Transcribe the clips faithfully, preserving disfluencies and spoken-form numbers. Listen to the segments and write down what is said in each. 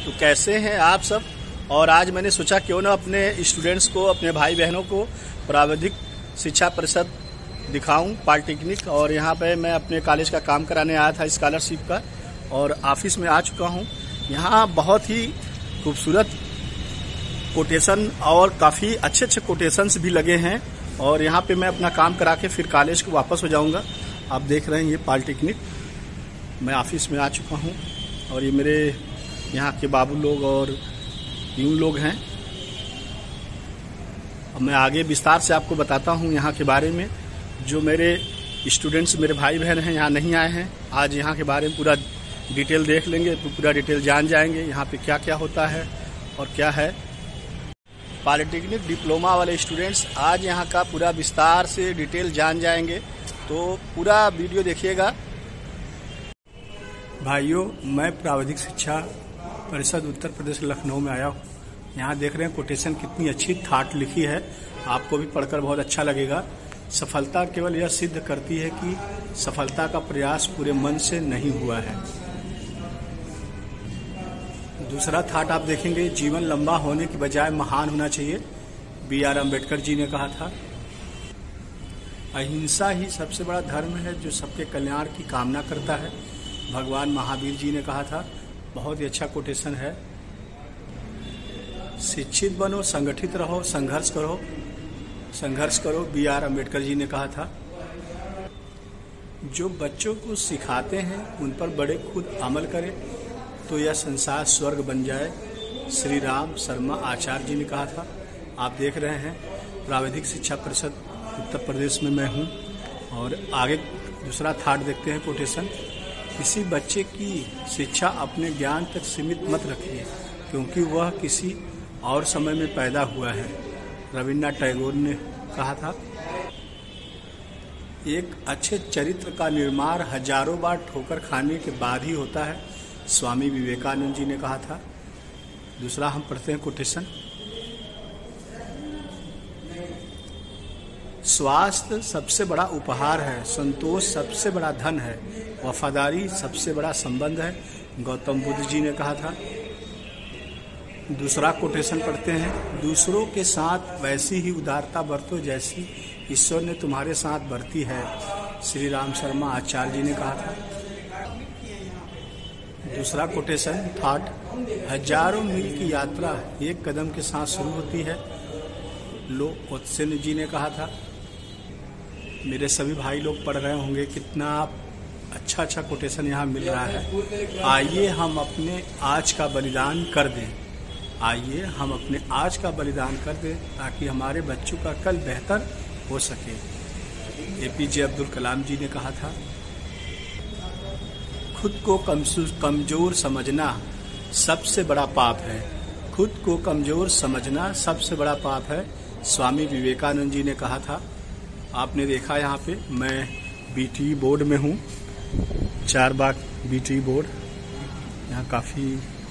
तो कैसे हैं आप सब। और आज मैंने सोचा क्यों ना अपने स्टूडेंट्स को, अपने भाई बहनों को प्राविधिक शिक्षा परिषद दिखाऊं पॉलिटेक्निक। और यहाँ पे मैं अपने कॉलेज का काम कराने आया था स्कॉलरशिप का, और ऑफिस में आ चुका हूँ। यहाँ बहुत ही खूबसूरत कोटेशन और काफ़ी अच्छे अच्छे कोटेशंस भी लगे हैं। और यहाँ पे मैं अपना काम करा के फिर कॉलेज को वापस हो जाऊँगा। आप देख रहे हैं ये पॉलिटेक्निक, मैं ऑफिस में आ चुका हूँ। और ये मेरे यहाँ के बाबू लोग और यून लोग हैं। अब मैं आगे विस्तार से आपको बताता हूँ यहाँ के बारे में। जो मेरे स्टूडेंट्स, मेरे भाई बहन हैं, यहाँ नहीं आए हैं, आज यहाँ के बारे में पूरा डिटेल देख लेंगे, पूरा डिटेल जान जाएंगे यहाँ पे क्या क्या होता है और क्या है। पॉलिटेक्निक डिप्लोमा वाले स्टूडेंट्स आज यहाँ का पूरा विस्तार से डिटेल जान जाएंगे, तो पूरा वीडियो देखिएगा। भाइयों, मैं प्राविधिक शिक्षा परिषद उत्तर प्रदेश लखनऊ में आया हूँ। यहाँ देख रहे हैं कोटेशन कितनी अच्छी थाट लिखी है, आपको भी पढ़कर बहुत अच्छा लगेगा। सफलता केवल यह सिद्ध करती है कि सफलता का प्रयास पूरे मन से नहीं हुआ है। दूसरा थाट आप देखेंगे, जीवन लंबा होने की बजाय महान होना चाहिए, बी आर अम्बेडकर जी ने कहा था। अहिंसा ही सबसे बड़ा धर्म है जो सबके कल्याण की कामना करता है, भगवान महावीर जी ने कहा था। बहुत ही अच्छा कोटेशन है। शिक्षित बनो, संगठित रहो, संघर्ष करो, संघर्ष करो, बी आर अम्बेडकर जी ने कहा था। जो बच्चों को सिखाते हैं उन पर बड़े खुद अमल करें तो यह संसार स्वर्ग बन जाए, श्री राम शर्मा आचार्य जी ने कहा था। आप देख रहे हैं प्राविधिक शिक्षा परिषद उत्तर प्रदेश में मैं हूँ। और आगे दूसरा थाट देखते हैं कोटेशन। किसी बच्चे की शिक्षा अपने ज्ञान तक सीमित मत रखिए, क्योंकि वह किसी और समय में पैदा हुआ है, रविन्द्रनाथ टैगोर ने कहा था। एक अच्छे चरित्र का निर्माण हजारों बार ठोकर खाने के बाद ही होता है, स्वामी विवेकानंद जी ने कहा था। दूसरा हम पढ़ते हैं कोटेशन। स्वास्थ्य सबसे बड़ा उपहार है, संतोष सबसे बड़ा धन है, वफादारी सबसे बड़ा संबंध है, गौतम बुद्ध जी ने कहा था। दूसरा कोटेशन पढ़ते हैं। दूसरों के साथ वैसी ही उदारता बरतो जैसी ईश्वर ने तुम्हारे साथ बरती है, श्री राम शर्मा आचार्य जी ने कहा था। दूसरा कोटेशन थाट, हजारों मील की यात्रा एक कदम के साथ शुरू होती है, लो त्से जी ने कहा था। मेरे सभी भाई लोग पढ़ रहे होंगे, कितना अच्छा अच्छा कोटेशन यहाँ मिल रहा है। आइए हम अपने आज का बलिदान कर दें, आइए हम अपने आज का बलिदान कर दें ताकि हमारे बच्चों का कल बेहतर हो सके, ए पी जे अब्दुल कलाम जी ने कहा था। खुद को कमजोर समझना सबसे बड़ा पाप है, खुद को कमजोर समझना सबसे बड़ा पाप है, स्वामी विवेकानंद जी ने कहा था। आपने देखा यहाँ पे मैं बी टी बोर्ड में हूँ, चार बाग बी टी बोर्ड। यहाँ काफ़ी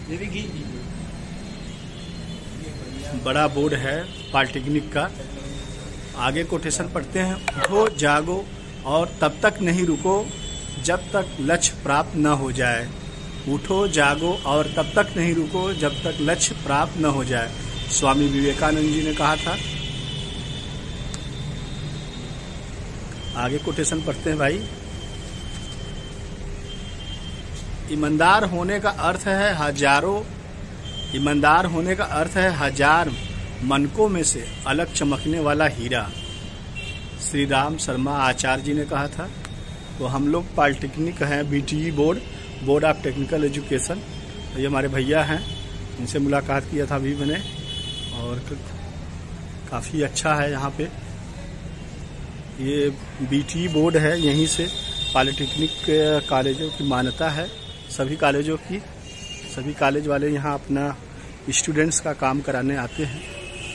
बड़ा बोर्ड है पॉलिटेक्निक का। आगे कोटेशन पढ़ते हैं। उठो जागो और तब तक नहीं रुको जब तक लक्ष्य प्राप्त न हो जाए, उठो जागो और तब तक नहीं रुको जब तक लक्ष्य प्राप्त न हो जाए, स्वामी विवेकानंद जी ने कहा था। आगे कोटेशन पढ़ते हैं भाई। ईमानदार होने का अर्थ है हजारों ईमानदार होने का अर्थ है हजार मनकों में से अलग चमकने वाला हीरा, श्री राम शर्मा आचार्य जी ने कहा था। तो हम लोग पॉलिटेक्निक हैं, B T board, board of technical education. ये हमारे भैया हैं, इनसे मुलाकात किया था अभी मैंने, और काफ़ी अच्छा है यहाँ पे। ये बी टी बोर्ड है, यहीं से पॉलिटेक्निक कॉलेजों की मान्यता है, सभी कॉलेजों की। सभी कॉलेज वाले यहाँ अपना स्टूडेंट्स का काम कराने आते हैं।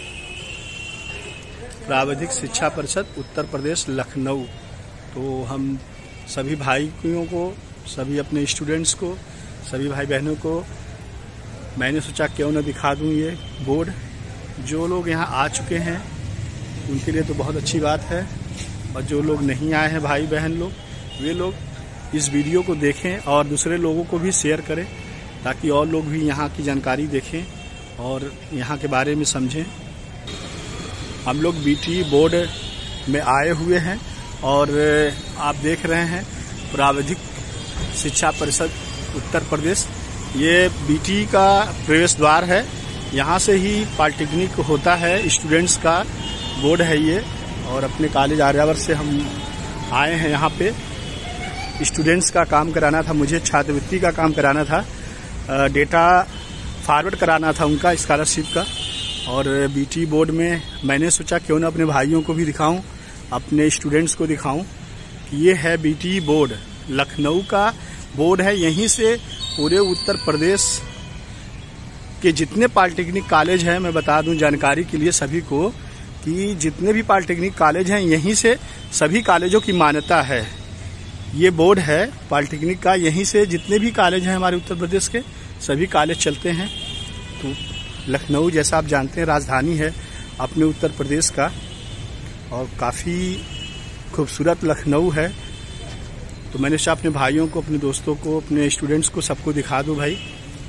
प्राविधिक शिक्षा परिषद उत्तर प्रदेश लखनऊ। तो हम सभी भाइयों को, सभी अपने स्टूडेंट्स को, सभी भाई बहनों को मैंने सोचा क्यों न दिखा दूं ये बोर्ड। जो लोग यहाँ आ चुके हैं उनके लिए तो बहुत अच्छी बात है, और जो लोग नहीं आए हैं भाई बहन लोग, वे लोग इस वीडियो को देखें और दूसरे लोगों को भी शेयर करें ताकि और लोग भी यहाँ की जानकारी देखें और यहाँ के बारे में समझें। हम लोग बीटी बोर्ड में आए हुए हैं और आप देख रहे हैं प्राविधिक शिक्षा परिषद उत्तर प्रदेश, ये बीटी का प्रवेश द्वार है। यहाँ से ही पॉलिटेक्निक होता है, स्टूडेंट्स का बोर्ड है ये। और अपने कॉलेज आर्यावर्त से हम आए हैं यहाँ पे। स्टूडेंट्स का काम कराना था, मुझे छात्रवृत्ति का काम कराना था, डेटा फॉरवर्ड कराना था उनका स्कॉलरशिप का। और बीटी बोर्ड में मैंने सोचा क्यों ना अपने भाइयों को भी दिखाऊं, अपने स्टूडेंट्स को दिखाऊं कि ये है बीटी बोर्ड, लखनऊ का बोर्ड है। यहीं से पूरे उत्तर प्रदेश के जितने पॉलिटेक्निक कॉलेज हैं, मैं बता दूं जानकारी के लिए सभी को कि जितने भी पॉलिटेक्निक कॉलेज हैं यहीं से सभी कॉलेजों की मान्यता है। ये बोर्ड है पॉलिटेक्निक का, यहीं से जितने भी कॉलेज हैं हमारे उत्तर प्रदेश के सभी कॉलेज चलते हैं। तो लखनऊ जैसा आप जानते हैं राजधानी है अपने उत्तर प्रदेश का, और काफ़ी खूबसूरत लखनऊ है। तो मैंने सोचा अपने भाइयों को, अपने दोस्तों को, अपने स्टूडेंट्स को सबको दिखा दूं भाई।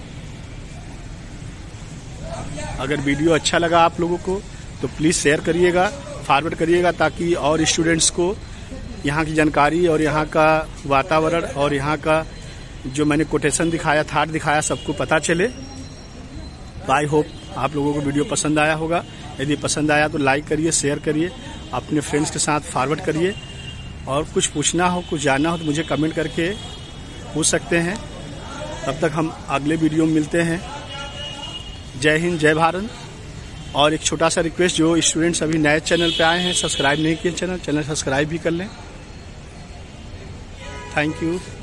अगर वीडियो अच्छा लगा आप लोगों को तो प्लीज़ शेयर करिएगा, फॉरवर्ड करिएगा, ताकि और स्टूडेंट्स को यहाँ की जानकारी और यहाँ का वातावरण और यहाँ का जो मैंने कोटेशन दिखाया, थाट दिखाया, सबको पता चले। तो आई होप आप लोगों को वीडियो पसंद आया होगा। यदि पसंद आया तो लाइक करिए, शेयर करिए, अपने फ्रेंड्स के साथ फॉरवर्ड करिए। और कुछ पूछना हो, कुछ जानना हो तो मुझे कमेंट करके पूछ सकते हैं। तब तक हम अगले वीडियो में मिलते हैं। जय हिंद, जय भारत। और एक छोटा सा रिक्वेस्ट, जो स्टूडेंट्स अभी नए चैनल पे आए हैं, सब्सक्राइब नहीं किए चैनल, चैनल सब्सक्राइब भी कर लें। Thank you.